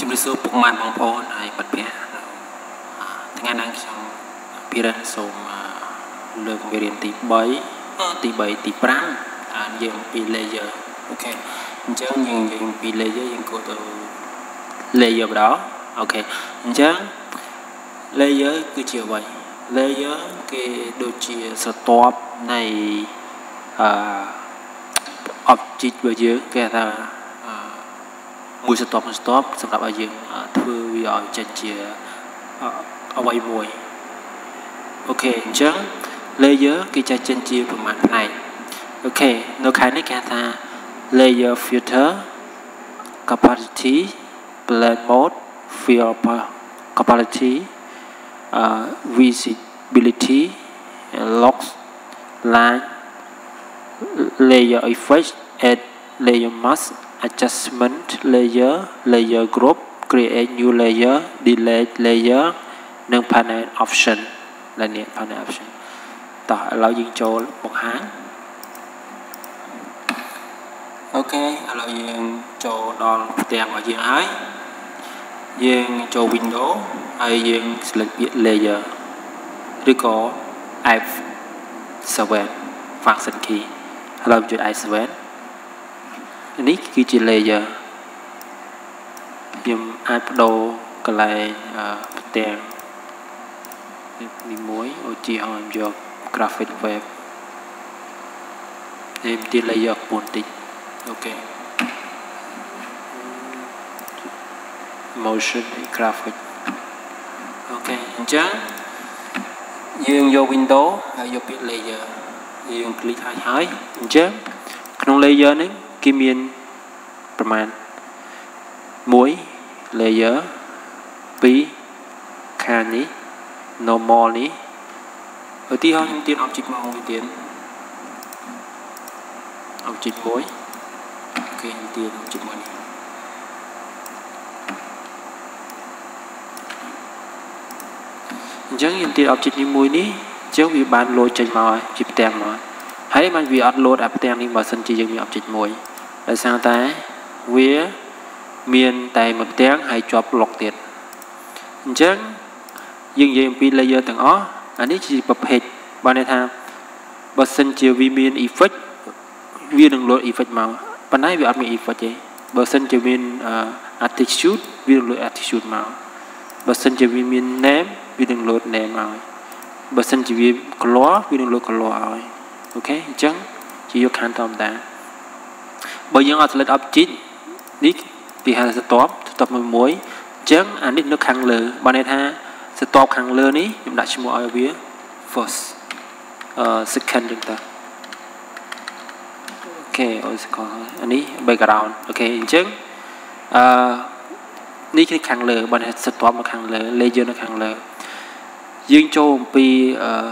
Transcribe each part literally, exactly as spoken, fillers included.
ជំរាបសួរពុកម៉ែបងប្អូនហើយមិត្តភ័ក្តិថ្ងៃនេះខ្ញុំពីរសូមលើកមេរៀនទី3ទី3ទី5អានយើងពី layer អូខេអញ្ចឹងយើងយើងពី layer យើងគួរទៅ layer ម្ដងអូខេអញ្ចឹង layer គឺជាអ្វី layer គេដូចជាស្រទាប់នៃអឺ object របស់យើងគេថាមួយស្រទាប់មួយស្រទាប់សម្រាប់ឲ្យយើងធ្វើវាឲ្យចេញជាអ្វីមួយអូខេអញ្ចឹង layer គេចែកចេញជាប្រមាណផ្នែកអូខេនៅខាងនេះគេថា layer filter capacity blend mode fill capacity uh, visibility locks line layer effect add layer mask adjustment layer layer group create new layer delete layer និង panel option ដែលនេះ panel option តោះឥឡូវយើងចូលបង្ហាញអូខេឥឡូវយើងចូលដល់ផ្ទាំងរបស់យើងហើយយើងចូល window ហើយយើង select ពាក្យ layer ឬក៏ F seven function key ឥឡូវចុច F sevenនេះគឺជា layer ខ្ញុំអាចបដូរកន្លែងផ្ទាំងនេះមួយឧទាហរណ៍យក graphic web នេះទី layer ខ្ពស់តិចអូខេ motion graphic អូខេអញ្ចឹងយើងយក window ហើយយកពាក្យ layer យើង click ហើយហើយអញ្ចឹងក្នុង layer នេះគេមានប្រមាណមួយ layer ពីរខាងនេះ normal នេះឧទាហរណ៍ខ្ញុំទាញ object មកមួយទៀត object មួយអូខេខ្ញុំទាញ object មួយនេះអញ្ចឹងខ្ញុំទាញ object នេះមួយនេះអញ្ចឹងវាបានលោតចេញមកហើយជាផ្ទាំងមកហើយมันវាអត់ load អាផ្ទាំងនេះបើសិនជាយើងមាន object មួយដោយសារតែវាមានតែមួយផ្ទាំងហើយជាប់ lock ទៀតអញ្ចឹងយើងនិយាយអំពី layer ទាំងអស់អានេះជាប្រភេទបើន័យថាបើសិនជាវាមាន effect វានឹង load effect មកប៉ុន្តែវាអត់មាន effect ទេបើសិនជាមាន attitude វានឹង load attitude មកបើសិនជាវាមាន name វានឹង load name មកបើសិនជាវា color វានឹង load color ឲ្យអូខេអញ្ចឹងជាយកខាងធម្មតាបើយើងអត់ select object នេះពីហាស្ទាប់ស្ទាប់មួយមួយអញ្ចឹងអានេះនៅខាងលើបើន័យថាស្ទាប់ខាងលើនេះខ្ញុំដាក់ឈ្មោះឲ្យវា first អឺ second ចឹងទៅអូខេអូសកអានេះ background អូខេអញ្ចឹងអឺនេះគឺខាងលើបើន័យថាស្ទាប់នៅខាងលើ layer នៅខាងលើយើងចូលអំពីអឺ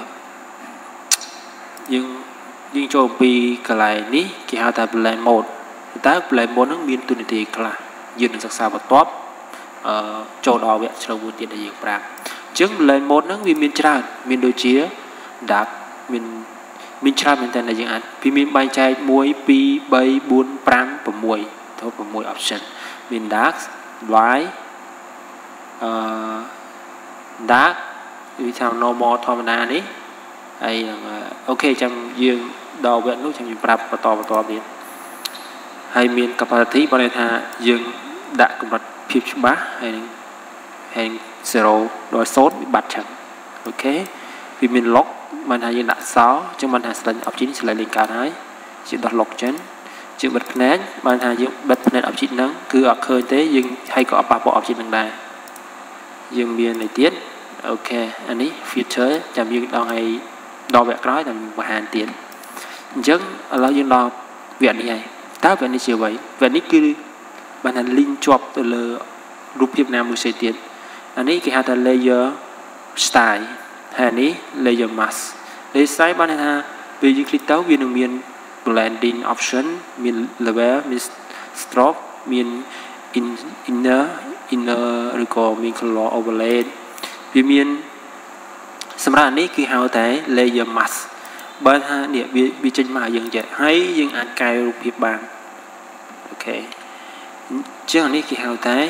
យើងយើងចូលអំពីកន្លែងនេះគេហៅថា blend mode តើ blend mode ហ្នឹងមានទូនាទីខ្លះយើងនឹងសិក្សាបន្ទាប់អឺចូលដល់វគ្គជ្រៅមួយទៀតដែលយើងប្រាប់អញ្ចឹង blend mode ហ្នឹងវាមានច្រើនមានដូចជា dark មានមានច្រើនមែនតើយើងអាចពីមានបែងចែកone two three four five sixទៅsix option មាន dark white អឺ dark វាថា normal ធម្មតានេះហើយអូខេចាំយើងដល់វគ្គនោះចាំយើងប្រាប់បន្តបន្តទៀតហើយមាន capacity បើន័យថាយើងដាក់កម្រិតភាពច្បាស់ហើយនឹងហើយ zero ដល់zero វាបាត់ចឹងអូខេវាមាន lock បានថាយើងដាក់សោអញ្ចឹងបានថា select object នេះ select លេខកើតហើយជាដោះ lock ចឹងជាបិទភ្នែកបានថាយើងបិទភ្នែក object ហ្នឹងគឺអត់ឃើញទេយើងហើយក៏អត់ប៉ះពាល់ object ហ្នឹងដែរយើងមានអីទៀតអូខេអានេះ filter ចាំយើងដល់ឲ្យដល់វគ្គក្រោយតែបង្ហាញទៀតអញ្ចឹងឥឡូវយើងដល់វគ្គនេះហើយតើវគ្គនេះជាអ្វីវគ្គនេះគឺបានថា link ជាប់ទៅលើរូបភាពណាមួយផ្សេងទៀតអានេះគេហៅថា layer style ហើយនេះ layer mask layer style បានថាពេលយើង click ទៅវានឹងមាន blending option មាន level មាន stroke មាន inner inner ឬក៏មាន color overlay វាមានសម្រាប់នេះគឺហៅតែ layer mask បើថានេះវាវាចេញមកយើងចេះហើយយើងអាចកែរូបភាពបានអូខេអញ្ចឹងនេះគេហៅតែ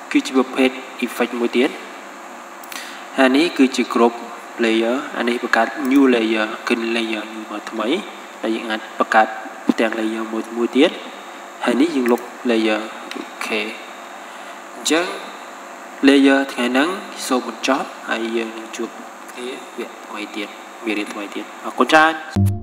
គឺជាប្រភេទ effect មួយទៀតហើយនេះគឺជា group layer អានេះបង្កើត new layer គឺ layer new មកថ្មីដែលយើងអាចបង្កើតផ្ទាំង layer មួយមួយទៀតហើយនេះយើងលុប layer អូខេអញ្ចឹង layer ថ្ងៃហ្នឹងសូមបញ្ចប់ហើយយើងនឹងជួបគ្នាវគ្គថ្មីទៀតមេរៀនថ្មីទៀតអរគុណច្រើន